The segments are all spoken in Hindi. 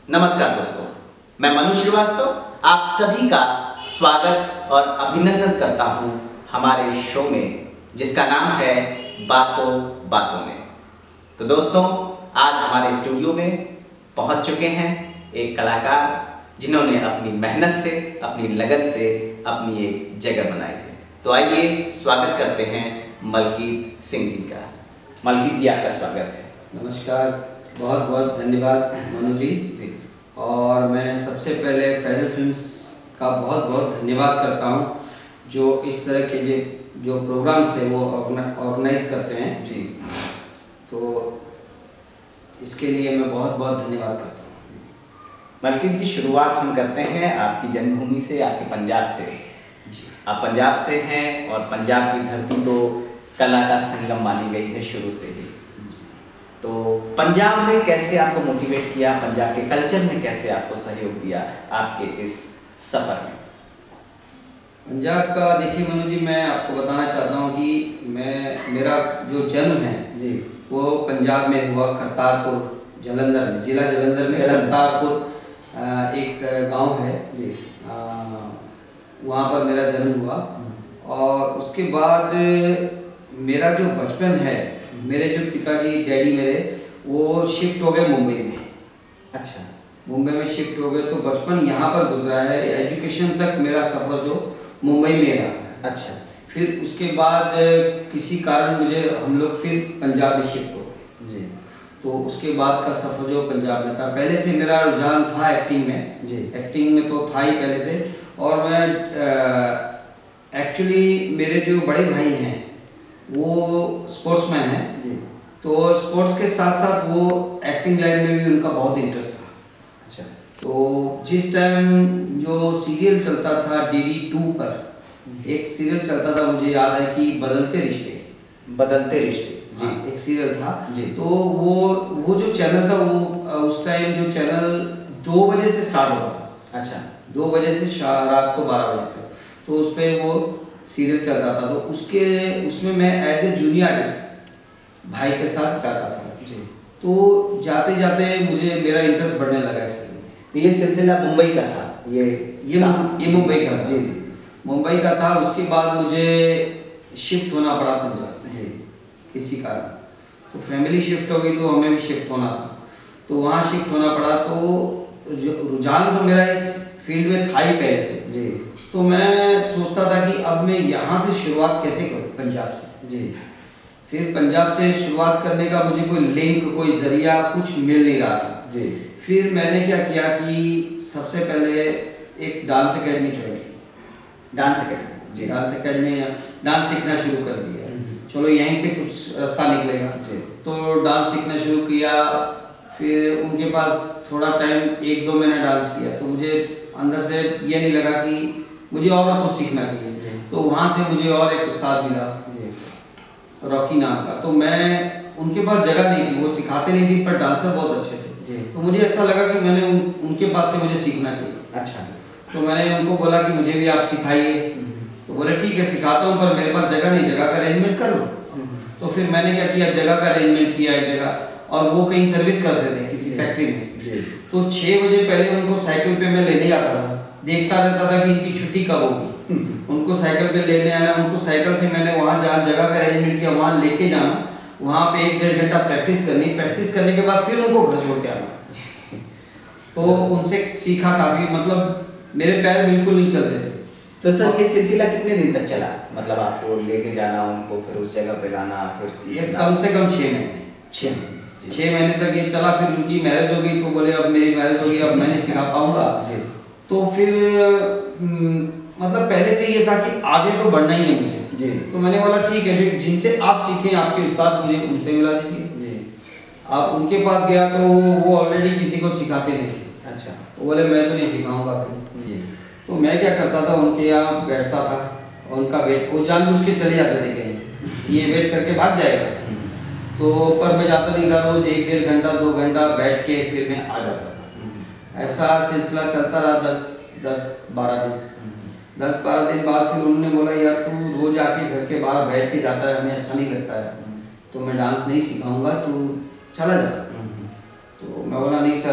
नमस्कार दोस्तों, मैं मनु श्रीवास्तव आप सभी का स्वागत और अभिनंदन करता हूं हमारे शो में जिसका नाम है बातों बातों में। तो दोस्तों, आज हमारे स्टूडियो में पहुंच चुके हैं एक कलाकार जिन्होंने अपनी मेहनत से, अपनी लगन से अपनी एक जगह बनाई है। तो आइए स्वागत करते हैं मलकीत सिंह जी का। मलकीत जी, आपका स्वागत है। नमस्कार, बहुत बहुत धन्यवाद मनु जी। और मैं सबसे पहले फेडरल फिल्म्स का बहुत बहुत धन्यवाद करता हूं जो इस तरह के जो प्रोग्राम्स है वो ऑर्गेनाइज करते हैं जी। तो इसके लिए मैं बहुत बहुत धन्यवाद करता हूं। मलकीत जी, शुरुआत हम करते हैं आपकी जन्मभूमि से, आपके पंजाब से। जी, आप पंजाब से हैं और पंजाब की धरती तो कला का संगम मानी गई है शुरू से ही। तो पंजाब ने कैसे आपको मोटिवेट किया, पंजाब के कल्चर ने कैसे आपको सहयोग दिया आपके इस सफ़र में? पंजाब का देखिए मनु जी, मैं आपको बताना चाहता हूँ कि मेरा जो जन्म है जी वो पंजाब में हुआ, करतारपुर जलंधर में, जिला जलंधर में करतारपुर एक गांव है जी। वहाँ पर मेरा जन्म हुआ। और उसके बाद मेरा जो बचपन है, मेरे जो पिताजी डैडी मेरे वो शिफ्ट हो गए मुंबई में। अच्छा, मुंबई में शिफ्ट हो गए तो बचपन यहाँ पर गुजरा है। एजुकेशन तक मेरा सफ़र जो मुंबई में रहा है। अच्छा। फिर उसके बाद किसी कारण हम लोग फिर पंजाब में शिफ्ट हो गए जी। तो उसके बाद का सफ़र जो पंजाब में था, पहले से मेरा रुझान था एक्टिंग में। जी। एक्टिंग में तो था ही पहले से। और मैं एक्चुअली मेरे जो बड़े भाई हैं वो स्पोर्ट्समैन हैं। जी। तो स्पोर्ट्स के साथ साथ वो एक्टिंग लाइन में भी उनका बहुत इंटरेस्ट था। अच्छा। तो जिस टाइम जो सीरियल चलता था DD2 पर, एक सीरियल चलता था, मुझे याद है कि बदलते रिश्ते। बदलते रिश्ते जी। एक सीरियल था जी। तो वो जो चैनल था वो उस टाइम जो चैनल 2 बजे से स्टार्ट होता था। अच्छा। 2 बजे से रात को 12 बजे तक तो उस पर वो सीरियल चलता था। तो उसमें मैं एज ए जूनियर आर्टिस्ट भाई के साथ जाता था। जी। तो जाते जाते मेरा इंटरेस्ट बढ़ने लगा इसमें। तो ये सिलसिला मुंबई का था? ये मुंबई का था। जी जी। मुंबई का था। उसके बाद मुझे शिफ्ट होना पड़ा पंजाब में जी। किसी कारण। तो फैमिली शिफ्ट हो गई तो हमें भी शिफ्ट होना था। तो वहाँ शिफ्ट होना पड़ा। तो रुझान तो मेरा इस फील्ड में था ही पहले से। जी। तो मैं सोचता था कि अब मैं यहाँ से शुरुआत कैसे करूँ, पंजाब से। जी। फिर पंजाब से शुरुआत करने का मुझे कोई लिंक, कोई जरिया कुछ मिल नहीं रहा था। जी। फिर मैंने क्या किया कि सबसे पहले एक डांस एकेडमी ज्वाइन की। Dance academy? जी। डांस एकेडमी डांस सीखना शुरू कर दिया। चलो यहीं से कुछ रास्ता निकलेगा। जी। तो डांस सीखना शुरू किया। फिर उनके पास थोड़ा टाइम 1-2 महीना डांस किया तो मुझे अंदर से ये नहीं लगा कि मुझे और कुछ सीखना चाहिए। तो वहाँ से मुझे और एक उस्ताद मिला जी। रॉकी नाम का। तो मैं उनके पास जगह नहीं थी, वो सिखाते नहीं थी, पर डांसर बहुत अच्छे थे। जी। तो मुझे ऐसा लगा कि मैंने उनके पास से मुझे सीखना चाहिए। अच्छा। तो मैंने उनको बोला कि मुझे भी आप सिखाइए। तो बोले ठीक है सिखाता हूँ, पर मेरे पास जगह नहीं, जगह का अरेंजमेंट कर लो। तो फिर मैंने क्या किया, जगह का अरेंजमेंट किया एक जगह। और वो कहीं सर्विस करते थे किसी फैक्ट्री में। जी। तो 6 बजे पहले उनको साइकिल पे मैं लेने आता था, देखता रहता था कि इनकी छुट्टी कब होगी। उनको साइकिल पे लेने आना, उनको साइकिल से मैंने वहाँ जहाँ जगह का अरेंजमेंट किया वहाँ लेके जाना, वहाँ पे 1-1.5 घंटा प्रैक्टिस करनी, प्रैक्टिस करने के बाद फिर उनको घर छोड़ के आना। तो उनसे सीखा काफ़ी, मतलब मेरे पैर बिल्कुल नहीं चलते थे। तो सर ये सिलसिला कितने दिन तक चला? मतलब आपको लेके जाना उनको, फिर उस जगह पे लाना, फिर सीखना? कम से कम 6 महीने। 6 महीने तक ये चला। फिर उनकी मैरिज हो गई तो बोले अब मेरी मैरिज हो गई, अब मैं नहीं सिखा पाऊंगा। जी। तो फिर मतलब पहले से ये था कि आगे तो बढ़ना ही है मुझे। जी। तो मैंने बोला ठीक है, जिनसे आप सीखें आपके उस्ताद मुझे उनसे मिला दीजिए। जी। आप उनके पास गया तो वो ऑलरेडी किसी को सिखाते नहीं थे। अच्छा। वो बोले मैं तो नहीं सिखाऊंगा फिर। जी। तो मैं क्या करता था, उनके यहाँ बैठता था और उनका वेट, वो जानबूझ के चले जाते थे कहीं, ये वेट करके भाग जाएगा। तो पर मैं जाता नहीं था, रोज 1-1.5 घंटा 2 घंटा बैठ के फिर मैं आ जाता था। ऐसा सिलसिला चलता रहा 10-12 दिन। 10-12 दिन बाद फिर उन्होंने बोला यार तू रोज आके घर के बाहर बैठ के जाता है, हमें अच्छा नहीं लगता है, तो मैं डांस नहीं सिखाऊंगा, तू चला जा। तो मैं बोला नहीं सर,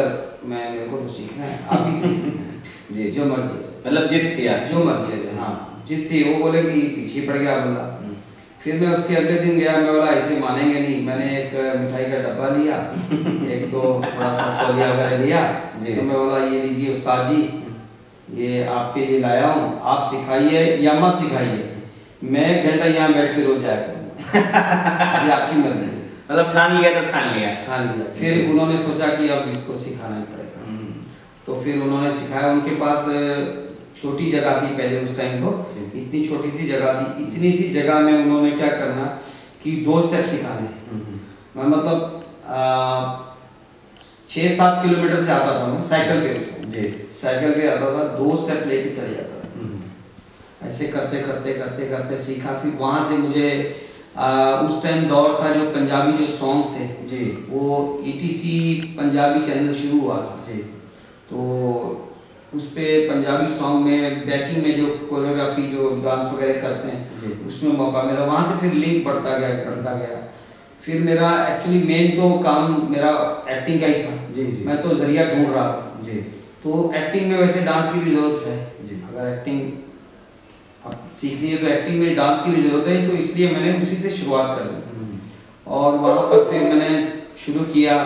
मेरे को तो सीखना है, आप ही से सीखना है जी, जो मर्जी है। मतलब जिद थी आप? जो मर्जी है, हाँ जिद थी। वो बोले कि पीछे पड़ गया बंदा। फिर मैं उसके अगले दिन गया, मैं बोला ऐसे मानेंगे नहीं। मैंने एक मिठाई का डब्बा लिया, एक तो थोड़ा सा तौलिया वगैरह लिया, तो मैं बोला ये लीजिए उस्ताद जी, ये आपके लिए लाया हूँ, आप सिखाइए या मत सिखाइए, मैं 1 घंटा यहाँ बैठ के रोज जाया करूँगा, ये आपकी मर्जी है। मतलब ठान लिया तो ठान लिया। ठान लिया। फिर उन्होंने सोचा कि अब इसको सिखाना ही पड़ेगा, तो फिर उन्होंने सिखाया। उनके पास छोटी जगह थी पहले उस टाइम, तो इतनी छोटी सी जगह थी, इतनी सी जगह में उन्होंने क्या करना कि 2 स्टेप सिखाने। मैं मतलब 6-7 किलोमीटर से आता था मैं साइकिल पे, उस टाइम साइकिल पे आता था, 2 स्टेप लेके चले जाता था। ऐसे करते करते करते करते सीखा। फिर वहाँ से मुझे उस टाइम दौर था जो पंजाबी जो सॉन्ग्स थे जी, वो ETC पंजाबी चैनल शुरू हुआ था जी, तो उस पे पंजाबी सॉन्ग में बैकिंग में जो कोरियोग्राफी जो डांस वगैरह करते हैं उसमें मौका मिला। वहाँ से फिर लिंक बढ़ता गया। फिर मेरा एक्चुअली मेन तो काम मेरा एक्टिंग का ही था। जी, जी, मैं तो जरिया ढूंढ रहा था जी। तो एक्टिंग में वैसे डांस की भी ज़रूरत है जी। अगर एक्टिंग अब सीखनी है तो एक्टिंग में डांस की भी ज़रूरत है, तो इसलिए मैंने उसी से शुरुआत कर दी। और वहाँ पर फिर मैंने शुरू किया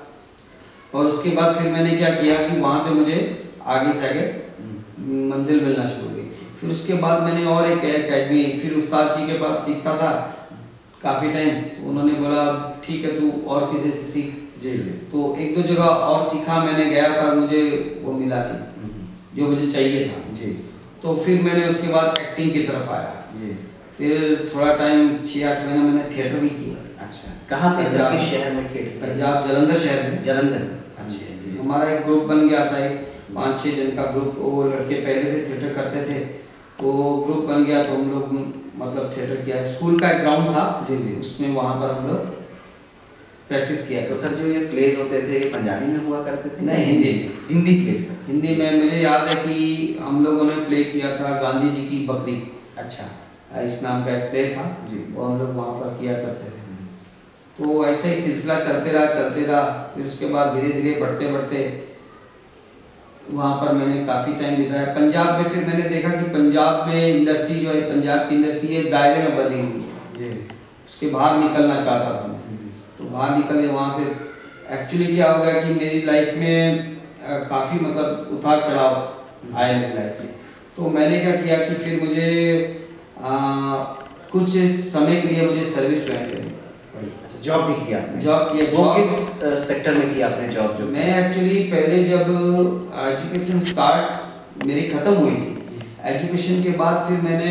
और उसके बाद फिर मैंने क्या किया कि वहाँ से मुझे आगे से आगे मंजिल मिलना शुरू हुई। फिर उसके बाद मैंने और एक एकेडमी, फिर उस्ताद जी के पास सीखता था काफ़ी टाइम, तो उन्होंने बोला ठीक है तू और किसी से सीख। जी, जी। तो 1-2 जगह और सीखा मैंने, गया पर मुझे वो मिला नहीं जो मुझे चाहिए था। जी। तो फिर मैंने उसके बाद एक्टिंग की तरफ आया। जी। फिर थोड़ा टाइम 6-8 महीना मैंने थिएटर भी किया। अच्छा, कहाँ पे? पंजाब किस शहर में थिएटर? पंजाब जलंधर शहर में। जलंधर। अच्छा, हमारा एक ग्रुप बन गया था, एक 5-6 जन का ग्रुप। वो लड़के पहले से थिएटर करते थे तो ग्रुप बन गया, तो हम लोग मतलब थिएटर किया। स्कूल का एक ग्राउंड था जी, जी, उसमें वहाँ पर हम लोग प्रैक्टिस किया। तो सर जो ये प्लेस होते थे पंजाबी में हुआ करते थे? नहीं, हिंदी। हिंदी प्लेस का? हिंदी में मुझे याद है कि हम लोगों ने प्ले किया था गांधी जी की बकरी। अच्छा, इस नाम का एक प्ले था जी, वो हम लोग वहाँ पर किया करते थे। तो ऐसा ही सिलसिला चलते रहा। फिर उसके बाद धीरे धीरे बढ़ते बढ़ते वहाँ पर मैंने काफ़ी टाइम बिताया। पंजाब में फिर मैंने देखा कि पंजाब में इंडस्ट्री जो है, पंजाब की इंडस्ट्री एक दायरे में बंधी हुई है जी। उसके बाहर निकलना चाहता था मैं, तो बाहर निकले। वहाँ से एक्चुअली क्या हो गया कि मेरी लाइफ में काफ़ी मतलब उतार चढ़ाव आए मेरी लाइफ में। तो मैंने क्या किया कि फिर मुझे कुछ समय के लिए मुझे सर्विस ज्वाइन करनी पड़ी। अच्छा, जॉब भी किया आपने? जॉब किया। वो किस सेक्टर में किया आपने जॉब? जो मैं एक्चुअली पहले जब एजुकेशन स्टार्ट मेरी ख़त्म हुई थी, एजुकेशन के बाद फिर मैंने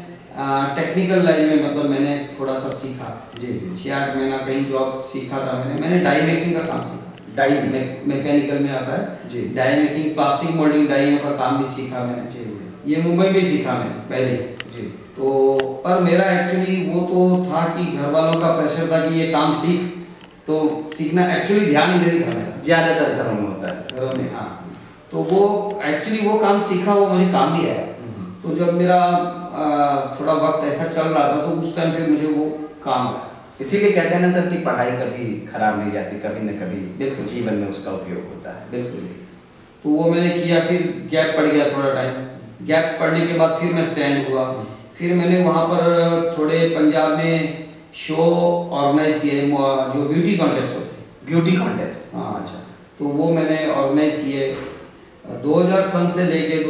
टेक्निकल लाइन में मतलब मैंने थोड़ा सा सीखा। जी, जी। 6-8 महीना कहीं जॉब सीखा था मैंने डाई मेकिंग का काम सीखा। डाई मैकेनिकल में आता है जी। डाई मेकिंग, प्लास्टिक मोल्डिंग डाइयों का काम भी सीखा मैंने। जी, ये मुंबई में सीखा मैंने पहले जी। तो पर मेरा एक्चुअली वो तो था कि घर वालों का प्रेशर था कि ये काम सीख, तो सीखना एक्चुअली ध्यान ही नहीं था मेरा। ज़्यादातर घरों में होता है घरों में, हाँ। तो वो एक्चुअली वो काम सीखा, वो मुझे काम भी आया। तो जब मेरा थोड़ा वक्त ऐसा चल रहा था तो उस टाइम पे मुझे वो काम आया। इसीलिए कहते हैं ना सर कि पढ़ाई कभी खराब नहीं जाती, कभी न कभी बिल्कुल जीवन में उसका उपयोग होता है। बिल्कुल। तो वो मैंने किया, फिर गैप पड़ गया थोड़ा टाइम। गैप पड़ने के बाद फिर मैं स्टैंड हुआ। फिर मैंने वहाँ पर थोड़े पंजाब में शो ऑर्गेनाइज किए जो ब्यूटी कॉन्टेस्ट होते हैं। Beauty contest? हाँ, अच्छा। तो वो मैंने ऑर्गेनाइज किए 2000 सन से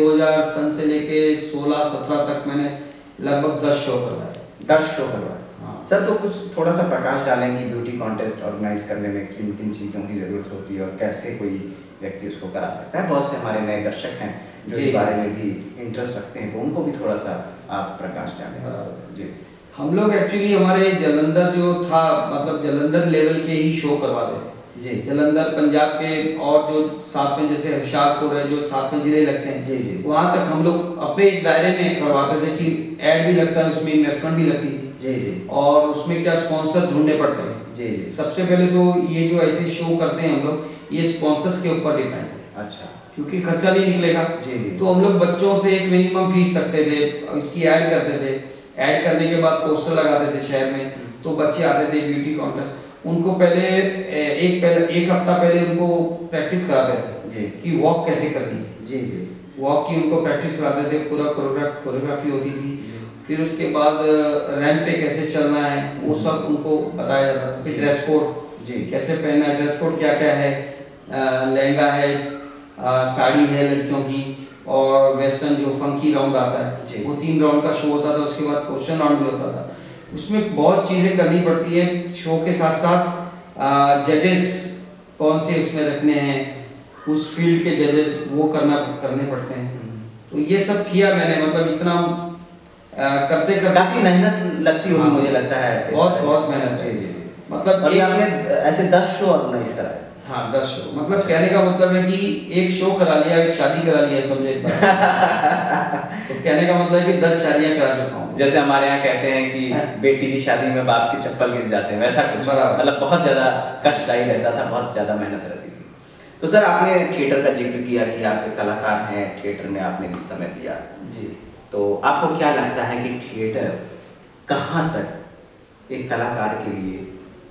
लेके 16-17 तक मैंने लगभग 10 शो करवाए। 10 शो करवाए? हाँ सर, तो कुछ थोड़ा सा प्रकाश डालें कि ब्यूटी कॉन्टेस्ट ऑर्गेनाइज करने में किन किन चीज़ों की ज़रूरत होती है और कैसे कोई व्यक्ति उसको करा सकता है। बहुत से हमारे नए दर्शक हैं जो इस बारे में भी इंटरेस्ट रखते हैं, तो उनको भी थोड़ा सा आप प्रकाश डालें। जी। हम लोग एक्चुअली हमारे जलंधर जो था मतलब जलंधर लेवल के ही शो करवाते थे जी। जलंधर पंजाब के और जो साथ में जैसे होशियारपुर है जो साथ में जिले लगते हैं जी, जी। वहाँ तक हम लोग अपने एक दायरे में करवाते थे कि ऐड भी लगता है, उसमें इन्वेस्टमेंट भी लगती थी। जी, जी। और उसमें क्या स्पॉन्सर ढूंढने पड़ते हैं। जी, जी। सबसे पहले तो ये जो ऐसे शो करते हैं हम लोग, ये स्पॉन्सर्स के ऊपर डिपेंड है। अच्छा। क्योंकि खर्चा भी निकलेगा। जी, जी। तो हम लोग बच्चों से एक मिनिमम फीस रखते थे, इसकी ऐड करते थे। ऐड करने के बाद पोस्टर लगाते थे शहर में, तो बच्चे आते थे ब्यूटी कॉन्टेस्ट। उनको पहले एक हफ्ता पहले उनको प्रैक्टिस कराते थे जी कि वॉक कैसे करनी है। जी जी वॉक की उनको प्रैक्टिस कराते थे, पूरा कोरियोग्राफी होती थी। जी फिर उसके बाद रैंप पे कैसे चलना है वो सब उनको बताया जाता था। फिर ड्रेस कोड जी कैसे पहनना है, ड्रेस कोड क्या क्या है, लहंगा है, साड़ी है लड़कियों की, और वेस्टर्न जो फंकी राउंड आता जी। है वो 3 राउंड का शो होता था। उसके बाद क्वेश्चन राउंड भी होता था। उसमें बहुत चीज़ें करनी पड़ती है। शो के साथ साथ जजेस कौन से उसमें रखने हैं, उस फील्ड के जजेस वो करने पड़ते हैं। तो ये सब किया मैंने, मतलब इतना करते करते काफी मेहनत लगती होगी। हाँ, मुझे लगता है इस बहुत तरह। बहुत मेहनत जी है। जी। मतलब और ये आपने ऐसे 10 शो ऑर्गेनाइज कराए। हाँ 10 शो, मतलब कहने का मतलब है कि एक शो करा लिया, एक शादी करा लिया, समझे एक बार। तो कहने का मतलब है कि 10 शादियां करा चुका हूँ। जैसे हमारे यहाँ कहते हैं कि बेटी की शादी में बाप के चप्पल गिर जाते हैं, वैसा कुछ। बराबर। मतलब बहुत ज़्यादा कष्टदायी रहता था, बहुत ज़्यादा मेहनत रहती थी। तो सर आपने थिएटर का जिक्र किया कि आप एक कलाकार हैं, थिएटर में आपने भी समय दिया जी। तो आपको क्या लगता है कि थिएटर कहाँ तक एक कलाकार के लिए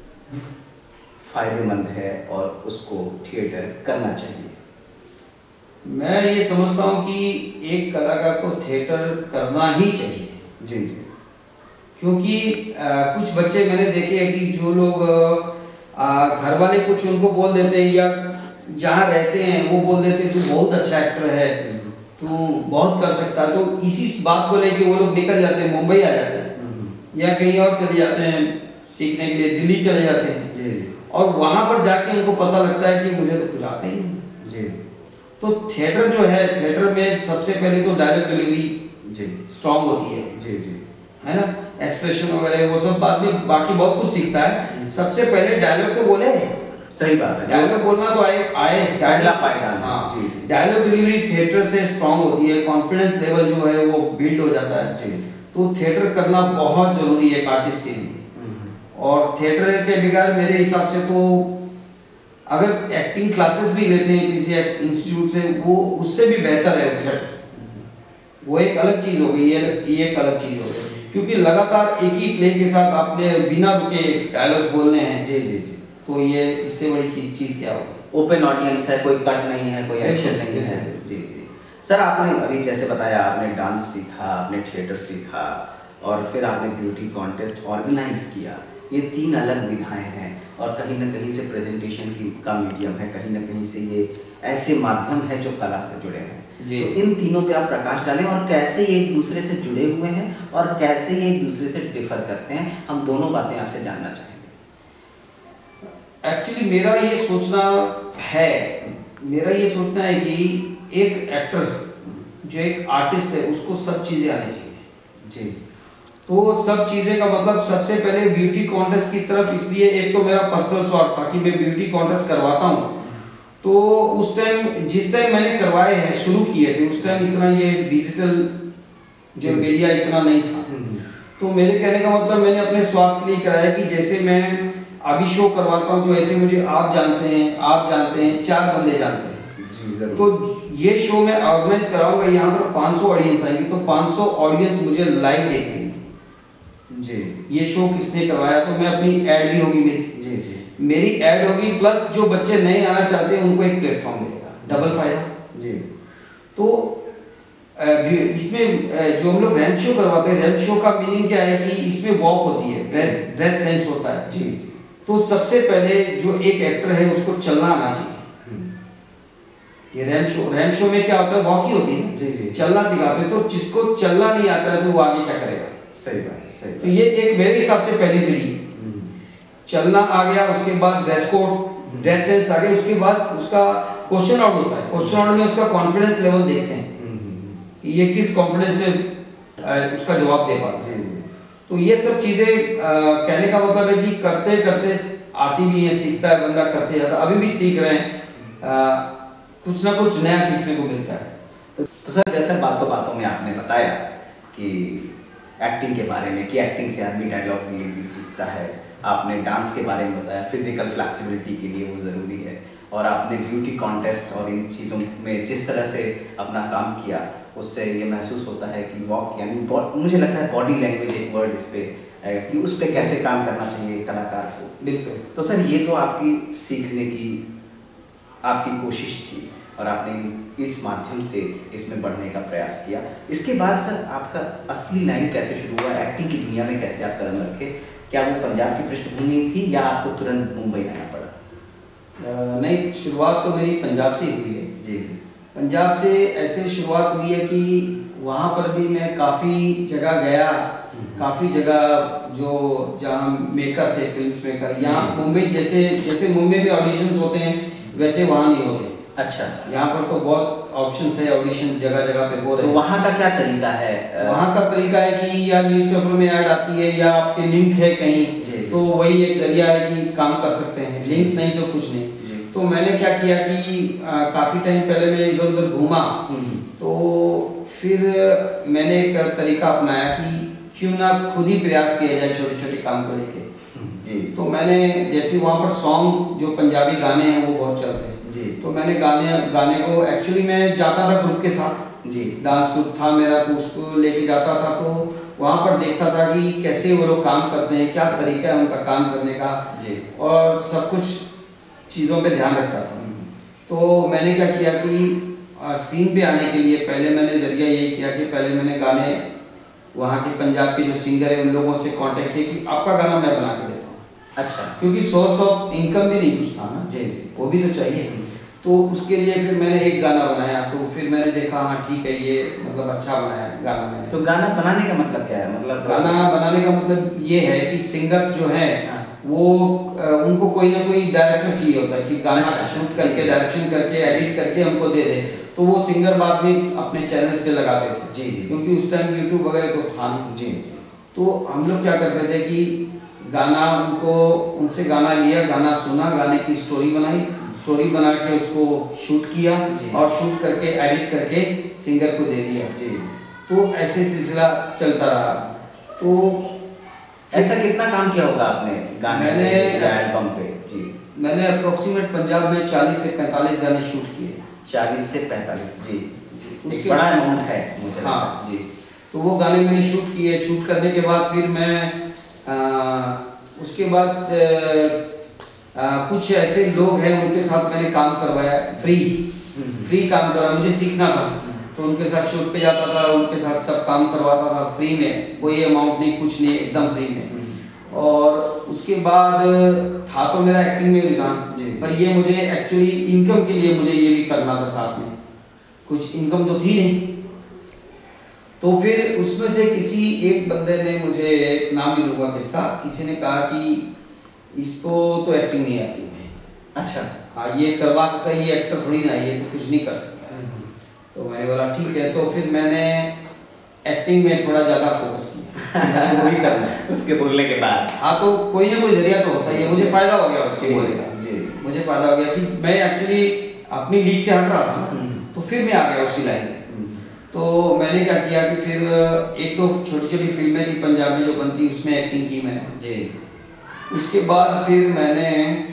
फायदेमंद है और उसको थिएटर करना चाहिए? मैं ये समझता हूँ कि एक कलाकार को थिएटर करना ही चाहिए। जी जी। क्योंकि कुछ बच्चे मैंने देखे हैं कि जो लोग घर वाले कुछ उनको बोल देते हैं या जहाँ रहते हैं वो बोल देते हैं तू बहुत अच्छा एक्टर है, तू बहुत कर सकता है, तो इसी बात को लेके वो लोग निकल जाते हैं, मुंबई आ जाते हैं या कहीं और चले जाते हैं सीखने के लिए, दिल्ली चले जाते हैं। जी और वहाँ पर जाके उनको पता लगता है कि मुझे तो कुछ आता ही नहीं। जी। तो थिएटर जो है, थिएटर में सबसे पहले तो डायलॉग डिलीवरी जी स्ट्रांग होती है। जी जी। है ना, एक्सप्रेशन वगैरह वो सब बाद में बाकी बहुत कुछ सीखता है। सबसे पहले डायलॉग तो बोले, सही बात है। डायलॉग बोलना तो आए पहला पायदान। हाँ जी। डायलॉग डिलीवरी थिएटर से स्ट्रांग होती है, कॉन्फिडेंस लेवल जो है वो बिल्ड हो जाता है। जी। तो थिएटर करना बहुत जरूरी है एक आर्टिस्ट के लिए। और थिएटर के बगैर मेरे हिसाब से तो अगर एक्टिंग क्लासेस भी लेते हैं किसी इंस्टीट्यूट से, वो उससे भी बेहतर है थिएटर। वो एक अलग चीज हो गई है, ये एक अलग चीज हो गई, क्योंकि लगातार एक ही प्ले के साथ आपने बिना रुके डायलॉग्स बोलने हैं। जी जी जी। तो ये इससे बड़ी चीज क्या होगी? ओपन ऑडियंस है, कोई कट नहीं है, कोई एक्शन नहीं है। जी जी। सर आपने अभी जैसे बताया आपने डांस सीखा, आपने थिएटर सीखा और फिर आपने ब्यूटी कॉन्टेस्ट ऑर्गेनाइज किया। ये 3 अलग विधाएं हैं और कहीं ना कहीं से प्रेजेंटेशन का मीडियम है, कहीं ना कहीं से ये ऐसे माध्यम है जो कला से जुड़े हैं। जी। तो इन तीनों पे आप प्रकाश डालें और कैसे ये एक दूसरे से जुड़े हुए हैं और कैसे ये एक दूसरे से डिफर करते हैं, हम दोनों बातें आपसे जानना चाहेंगे। एक्चुअली मेरा ये सोचना है कि एक एक्टर जो एक आर्टिस्ट है उसको सब चीज़ें आनी चाहिए। जी। तो सब चीज़ें का मतलब सबसे पहले ब्यूटी कॉन्टेस्ट की तरफ, इसलिए एक तो मेरा पर्सनल स्वार्थ था कि मैं ब्यूटी कॉन्टेस्ट करवाता हूँ। तो उस टाइम जिस टाइम मैंने करवाए हैं, शुरू किए थे, उस टाइम इतना ये डिजिटल जो मीडिया इतना नहीं था। तो मेरे कहने का मतलब मैंने अपने स्वार्थ के लिए कराया कि जैसे मैं अभी शो करवाता हूँ तो ऐसे मुझे आप जानते हैं 4 बंदे जानते हैं। जी जरूर। तो ये शो मैं ऑर्गेनाइज कराऊंगा, यहाँ पर 500 ऑडियंस आएंगी, तो 500 ऑडियंस मुझे लाइव देखेंगे जी। ये शो किसने करवाया। तो मैं अपनी ऐड भी होगी मेरी। जी जी। मेरी ऐड होगी, प्लस जो बच्चे नए आना चाहते हैं उनको एक प्लेटफॉर्म मिलेगा, डबल फायदा। जी। तो इसमें जो हम लोग रैंप शो करवाते हैं, रैंप शो का मीनिंग क्या है कि इसमें वॉक होती है, ड्रेस सेंस होता है। जी। तो सबसे पहले जो एक एक्टर है उसको चलना आना चाहिए। ये रैंप शो में क्या होता है, वॉक ही होती है। जी जी। चलना सिखाते हैं, तो जिसको चलना नहीं आता है तो वो आगे क्या करेगा? सही बात है, सही तो ये एक मेरे हिसाब से पहली सीढ़ी है। चलना आ गया, उसके बाद ड्रेस कोड, ड्रेस सेंस आ गया, उसके बाद उसका क्वेश्चन आउट होता है। क्वेश्चन आउट में उसका कॉन्फिडेंस लेवल देखते हैं कि ये किस कॉन्फिडेंस से उसका जवाब दे पाता है। तो ये सब चीजें कहने का मतलब है कि करते करते आती भी है, सीखता है बंदा, करते जाता। अभी भी सीख रहे हैं, कुछ ना कुछ नया सीखने को मिलता है। तो सर जैसे बातों बातों में आपने बताया कि एक्टिंग के बारे में कि एक्टिंग से आदमी डायलॉग डिलीवरी सीखता है, आपने डांस के बारे में बताया, फिजिकल फ्लेक्सिबिलिटी के लिए वो ज़रूरी है, और आपने ब्यूटी कॉन्टेस्ट और इन चीज़ों में जिस तरह से अपना काम किया उससे ये महसूस होता है कि वॉक यानी मुझे लगता है बॉडी लैंग्वेज एक वर्ड इस पर कि उस पर कैसे काम करना चाहिए कलाकार को। बिल्कुल। तो सर ये तो आपकी सीखने की आपकी कोशिश थी और आपने इस माध्यम से इसमें बढ़ने का प्रयास किया। इसके बाद सर आपका असली लाइन कैसे शुरू हुआ, एक्टिंग की दुनिया में कैसे आप कदम रखे? क्या वो पंजाब की पृष्ठभूमि थी या आपको तुरंत मुंबई आना पड़ा? नहीं, शुरुआत तो मेरी पंजाब से ही हुई है। जी। पंजाब से ऐसे शुरुआत हुई है कि वहाँ पर भी मैं काफ़ी जगह गया, काफ़ी जगह जो जहाँ मेकर थे, फिल्म मेकर, यहाँ मुंबई जैसे मुंबई में ऑडिशंस होते हैं वैसे वहाँ नहीं होते। अच्छा। यहाँ पर तो बहुत ऑप्शंस है, ऑडिशन जगह जगह पे हो रहे हैं। तो वहाँ का क्या तरीका है? वहाँ का तरीका है कि या न्यूज़पेपर में ऐड आती है या आपके लिंक है कहीं, तो वही एक जरिया है कि काम कर सकते हैं। लिंक्स नहीं तो कुछ नहीं। तो मैंने क्या किया कि काफ़ी टाइम पहले मैं इधर उधर घूमा, तो फिर मैंने एक तरीका अपनाया कि क्यों ना खुद ही प्रयास किया जाए छोटे छोटे काम को लेके। जी। तो मैंने जैसे वहाँ पर सॉन्ग जो पंजाबी गाने हैं वो बहुत चलते हैं जी। तो मैंने गाने को एक्चुअली मैं जाता था ग्रुप के साथ। जी। डांस ग्रुप था मेरा, तो उसको लेके जाता था, तो वहाँ पर देखता था कि कैसे वो लोग काम करते हैं, क्या तरीका है उनका काम करने का। जी। और सब कुछ चीज़ों पे ध्यान रखता था। तो मैंने क्या किया कि स्क्रीन पे आने के लिए पहले मैंने जरिया यही किया कि पहले मैंने गाने वहाँ के पंजाब के जो सिंगर हैं उन लोगों से कांटेक्ट किया कि आपका गाना मैं बना के देता हूँ। अच्छा। क्योंकि सोर्स ऑफ इनकम भी नहीं कुछ था ना। जी। वो भी तो चाहिए। तो उसके लिए फिर मैंने एक गाना बनाया, तो फिर मैंने देखा हाँ ठीक है, ये मतलब अच्छा बनाया गाना मैंने। तो गाना बनाने का मतलब क्या है? मतलब गाना बनाने का मतलब ये है कि सिंगर्स जो हैं वो उनको कोई ना कोई डायरेक्टर चाहिए होता है कि गाना शूट करके, डायरेक्शन करके, एडिट करके हमको दे दे। तो वो सिंगर बाद में अपने चैनल्स पे लगाते थे। जी जी। क्योंकि उस टाइम यूट्यूब वगैरह तो था नहीं। जी जी। तो हम लोग क्या करते थे कि गाना उनसे गाना लिया, गाना सुना, गाने की स्टोरी बनाई, स्टोरी बना के उसको शूट किया और शूट करके एडिट करके सिंगर को दे दिया। जी। तो ऐसे सिलसिला चलता रहा। तो ऐसा कितना काम किया होगा आपने गाने पे या एल्बम पे? जी। मैंने अप्रोक्सीमेट पंजाब में 40 से 45 गाने शूट किए। 40 से 45? जी। उसके बड़ा अमाउंट है मुझे। हाँ जी। तो वो गाने मैंने शूट किए। शूट करने के बाद फिर मैं उसके बाद कुछ ऐसे लोग हैं उनके साथ मैंने काम करवाया, फ्री काम करवाया, मुझे सीखना था। तो उनके साथ शूट पे जाता था, उनके साथ सब काम करवाता था फ्री में, कोई अमाउंट नहीं, कुछ नहीं, एकदम फ्री में। और उसके बाद था तो मेरा एक्टिंग में रुझान, पर ये मुझे एक्चुअली इनकम के लिए मुझे ये भी करना था, साथ में कुछ इनकम तो थी नहीं। तो फिर उसमें से किसी एक बंदे ने मुझे, नाम नहीं लूँगा किसका, किसी ने कहा कि इसको तो एक्टिंग नहीं आती है। अच्छा। हाँ, ये करवा सकता है, ये एक्टर थोड़ी ना है, ये तो कुछ नहीं कर सकता। तो मैंने बोला ठीक है। तो फिर मैंने एक्टिंग में थोड़ा ज़्यादा फोकस किया, वो भी करना है उसके बोलने के बाद। हाँ, तो कोई ना कोई जरिया तो होता है। मुझे फ़ायदा हो गया उसके बोलने का। जी। मुझे फ़ायदा हो गया कि मैं एक्चुअली अपनी लीग से हट रहा था ना, तो फिर मैं आ गया उसी लाइन में। तो मैंने क्या किया कि फिर एक तो छोटी छोटी फिल्में थी पंजाबी जो बनती, उसमें एक्टिंग की मैंने। जी। उसके बाद फिर मैंने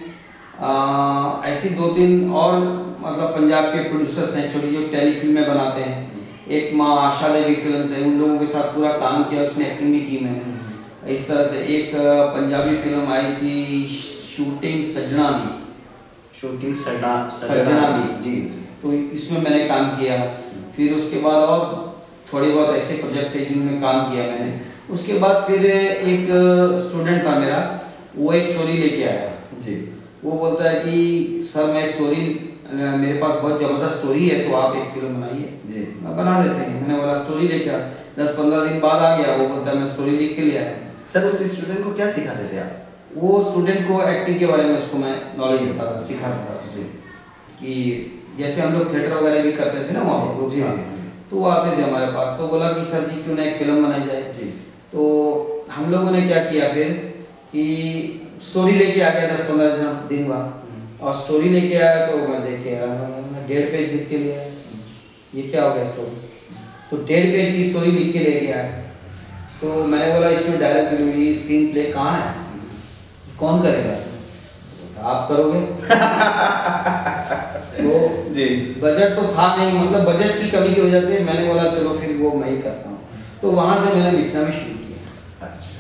ऐसी 2-3 और मतलब पंजाब के प्रोड्यूसर्स हैं छोटी जो टेली फिल्में बनाते हैं, एक माँ आशा देवी फिल्म्स है, उन लोगों के साथ पूरा काम किया, उसमें एक्टिंग भी की मैंने। इस तरह से एक पंजाबी फिल्म आई थी शूटिंग सजना दी, शूटिंग सजना दी जी। तो इसमें मैंने काम किया। फिर उसके बाद और थोड़े बहुत ऐसे प्रोजेक्ट है जिनमें काम किया मैंने। उसके बाद फिर एक स्टूडेंट था मेरा, वो एक स्टोरी लेके आया जी। वो बोलता है कि सर मैं एक स्टोरी, मेरे पास बहुत ज़बरदस्त स्टोरी है, तो आप एक फिल्म बनाइए। जी। बना देते हैं। मैंने बोला स्टोरी लेके आ। 10-15 दिन बाद आ गया, वो बोलता है मैं स्टोरी लिख के ले आया। सर उस स्टूडेंट को क्या सिखाते थे आप? वो स्टूडेंट को एक्टिंग के बारे में उसको मैं नॉलेज देता था, सिखाता था उससे कि जैसे हम लोग थिएटर वगैरह भी करते थे ना वहाँ पर। जी। तो वो आते थे हमारे पास, तो बोला कि सर जी क्यों ना एक फिल्म बनाई जाए। जी। तो हम लोगों ने क्या किया फिर कि स्टोरी लेके आ गया 10-15 दिन बाद, और स्टोरी लेके आया तो मैं देख के 1.5 पेज लिख के ले आया। ये क्या हो गया स्टोरी? तो 1.5 पेज की स्टोरी लिख के लेके आया। तो मैंने बोला इसमें डायरेक्ट डिलीवरी स्क्रीन प्ले कहाँ है, कौन करेगा? आप करोगे। तो जी। बजट तो था नहीं, मतलब बजट की कमी की वजह से मैंने बोला चलो फिर वो मैं ही करता हूँ। तो वहाँ से मैंने लिखना भी शुरू किया। अच्छा।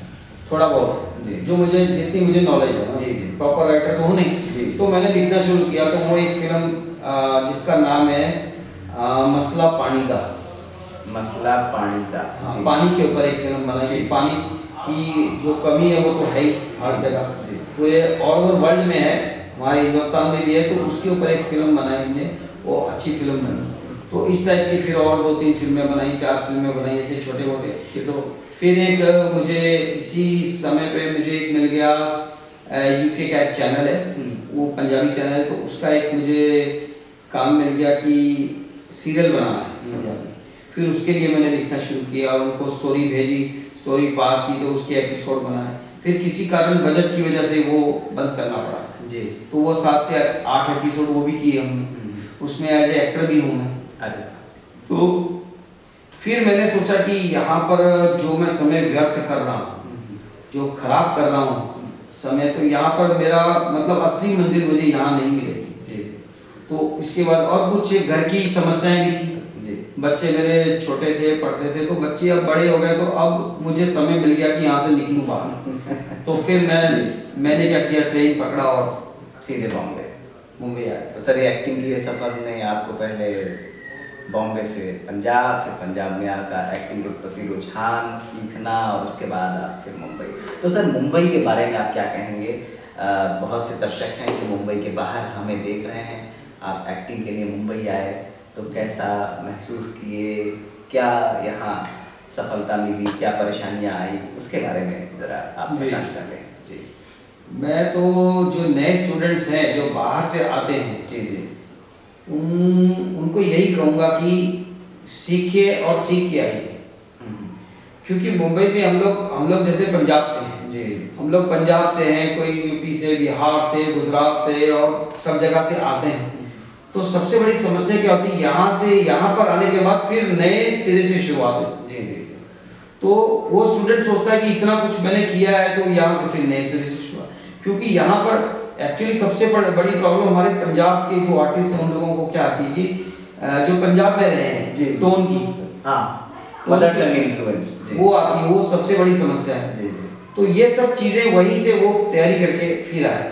थोड़ा बहुत जी। जो मुझे जितनी मुझे नॉलेज है, जी, जी। प्रॉपर राइटर तो हूँ नहीं जी। तो मैंने लिखना शुरू किया। तो वो एक फिल्म जिसका नाम है मसला पानी दा। मसला पानी दा। जी। पानी के ऊपर एक फिल्म बनाई। जी। पानी की जो कमी है वो तो है ही हर जी। जगह, जी। पूरे ऑल ओवर वर्ल्ड में है, हमारे हिंदुस्तान में भी है। तो उसके ऊपर एक फिल्म बनाई हमने, वो अच्छी फिल्म बनी। तो इस टाइप की फिर और 2-3 फिल्में बनाई, 4 फिल्में बनाई, ऐसे छोटे मोटे। तो फिर एक मुझे इसी समय पे मुझे एक मिल गया, यूके का एक चैनल है, वो पंजाबी चैनल है, तो उसका एक मुझे काम मिल गया कि सीरियल बनाना है पंजाबी। फिर उसके लिए मैंने लिखना शुरू किया और उनको स्टोरी भेजी, स्टोरी पास की, तो उसके एपिसोड बनाए। फिर किसी कारण बजट की वजह से वो बंद करना पड़ा जी। तो वो 7 से 8 एपिसोड वो भी किए हमने, उसमें एज ए एक्टर भी हूँ मैं। अरे तो फिर मैंने सोचा कि यहाँ पर जो मैं समय व्यर्थ कर रहा हूँ, जो खराब कर रहा हूँ समय, तो यहाँ पर मेरा मतलब असली मंजिल मुझे यहाँ नहीं मिलेगी। जी। जी। तो इसके बाद और कुछ घर की समस्याएं भी थी। जी। बच्चे मेरे छोटे थे, पढ़ते थे, तो बच्चे अब बड़े हो गए, तो अब मुझे समय मिल गया कि यहाँ से निकलूँ बाहर। तो फिर मैंने क्या किया, ट्रेन पकड़ा और सीधे बॉम्बे मुंबई आ गया। सर, ये एक्टिंग की ये सफ़र ने आपको पहले बॉम्बे से पंजाब, फिर पंजाब में आकर एक्टिंग के प्रति रुझान सीखना, और उसके बाद आप फिर मुंबई। तो सर, मुंबई के बारे में आप क्या कहेंगे? बहुत से दर्शक हैं जो मुंबई के बाहर हमें देख रहे हैं। आप एक्टिंग के लिए मुंबई आए तो कैसा महसूस किए, क्या यहाँ सफलता मिली, क्या परेशानियाँ आई, उसके बारे में ज़रा आप प्रकाश कर लें। जी। मैं तो जो नए स्टूडेंट्स हैं जो बाहर से आते हैं, जी। जी। उनको यही कहूँगा कि सीखिए और सीख के आइए। क्योंकि मुंबई में हम लोग जैसे पंजाब से हैं जी। हम लोग पंजाब से हैं, कोई यूपी से, बिहार से, गुजरात से, और सब जगह से आते हैं। तो सबसे बड़ी समस्या क्या होती है, यहाँ पर आने के बाद फिर नए सिरे से शुरुआत होती है। जी। जी। तो वो स्टूडेंट सोचता है कि इतना कुछ मैंने किया है तो यहाँ से फिर नए सिरे से शुरुआत। क्योंकि यहाँ पर एक्चुअली सबसे बड़ी प्रॉब्लम हमारे पंजाब के जो आर्टिस्ट हैं उन लोगों को क्या आती है कि जो पंजाब में रहे हैं टोन की, हाँ, मदर टंग इन्फ्लुएंस, वो आती है, वो सबसे बड़ी समस्या है। जी। तो ये सब चीज़ें वहीं से वो तैयारी करके फिर आए,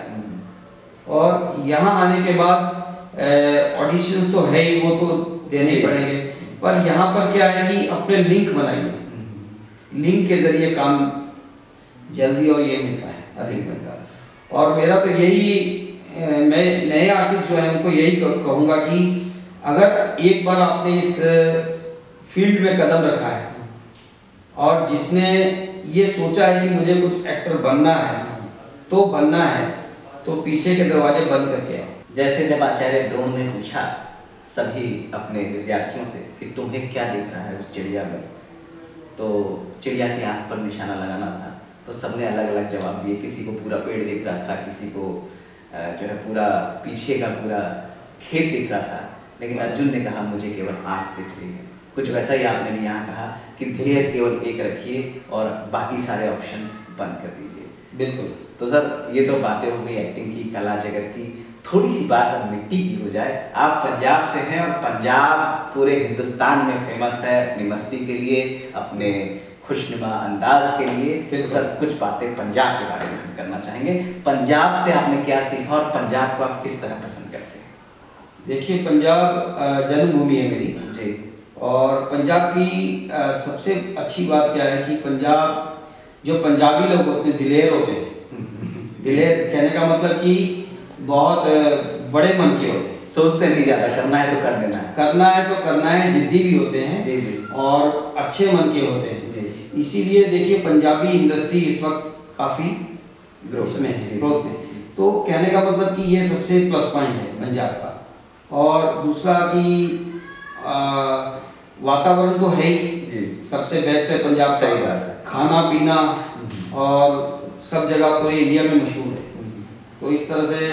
और यहाँ आने के बाद ऑडिशंस तो है ही, वो तो देने ही पड़ेंगे। पर यहाँ पर क्या है कि अपने लिंक बनाइए, लिंक के जरिए काम जल्दी और ये मिलता है, अधिक मिलता है। और मेरा तो यही, मैं नए आर्टिस्ट जो हैं उनको यही कहूँगा कि अगर एक बार आपने इस फील्ड में कदम रखा है और जिसने ये सोचा है कि मुझे कुछ एक्टर बनना है तो बनना है, तो पीछे के दरवाजे बंद करके आओ। जैसे जब आचार्य द्रोण ने पूछा सभी अपने विद्यार्थियों से कि तुम्हें क्या दिख रहा है उस चिड़िया में, तो चिड़िया की आँख पर निशाना लगाना था, तो सबने अलग अलग जवाब दिए। किसी को पूरा पेड़ दिख रहा था, किसी को जो है पूरा पीछे का पूरा खेत दिख रहा था, लेकिन अर्जुन ने कहा मुझे केवल आँख दिख रही है। कुछ वैसा ही आपने भी यहाँ कहा कि ध्येय केवल एक रखिए और बाकी सारे ऑप्शंस बंद कर दीजिए। बिल्कुल। तो सर, ये तो बातें हो गई एक्टिंग की, कला जगत की। थोड़ी सी बात अब मिट्टी की हो जाए। आप पंजाब से हैं और पंजाब पूरे हिंदुस्तान में फेमस है अपनी मस्ती के लिए, अपने खुशनुमा अंदाज के लिए। तो सर, कुछ बातें पंजाब के बारे में हम करना चाहेंगे। पंजाब से आपने क्या सीखा और पंजाब को आप किस तरह पसंद करते हैं? देखिए, पंजाब जन्मभूमि है मेरी जी। और पंजाब की सबसे अच्छी बात क्या है कि पंजाब, जो पंजाबी लोग होते हैं दिलेर होते हैं। दिलेर कहने का मतलब कि बहुत बड़े मन के होते हैं, सोचते नहीं ज़्यादा, करना है तो कर देना है, करना है तो करना है, जिद्दी भी होते हैं। जी। जी। और अच्छे मन के होते हैं। जी। इसीलिए देखिए पंजाबी इंडस्ट्री इस वक्त काफ़ी ग्रोथ में। तो कहने का मतलब कि ये सबसे प्लस पॉइंट है पंजाब का। और दूसरा कि वातावरण तो है ही जी, सबसे बेस्ट है पंजाब का। सही बात है। खाना पीना और सब जगह पूरे इंडिया में मशहूर है। तो इस तरह से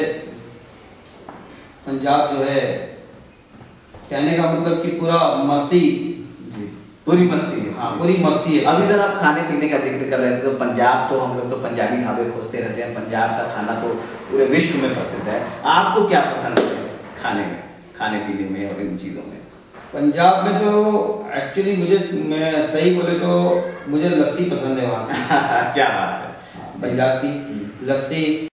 पंजाब जो है, कहने का मतलब कि पूरा मस्ती, जी, पूरी मस्ती है। हाँ, पूरी मस्ती है। अभी सर, आप खाने पीने का जिक्र कर रहे थे, तो पंजाब तो हम लोग तो पंजाबी ढाबे खोजते रहते हैं। पंजाब का खाना तो पूरे विश्व में प्रसिद्ध है। आपको क्या पसंद है खाने में, खाने पीने में और इन चीज़ों में? पंजाब में तो एक्चुअली मैं सही बोले तो मुझे लस्सी पसंद है वहाँ। क्या बात है। पंजाब की लस्सी